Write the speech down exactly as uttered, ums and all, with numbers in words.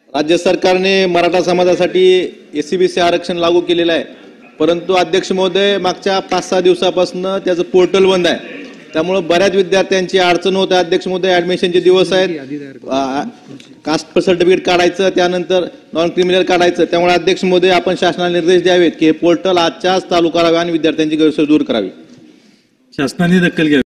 राज्य सरकारने मराठा समाजासाठी एससीबीसी आरक्षण लागू केलेलं आहे, परंतु अध्यक्ष महोदय मागच्या पाच सहा दिवसापासून त्याचं पोर्टल बंद आहे, त्यामुळे बऱ्याच विद्यार्थ्यांची अडचण होते। अध्यक्ष महोदय ऍडमिशनचे दिवस आहेत, कास्ट सर्टिफिकेट काढायचं, त्यानंतर नॉन क्रिमिनल काढायचं, त्यामुळे अध्यक्ष महोदय आपण शासनाला निर्देश द्यावेत की हे पोर्टल आजच्याच चालू करावे आणि विद्यार्थ्यांची गैरसोय दूर करावी। शासनाने दखल घ्यावी।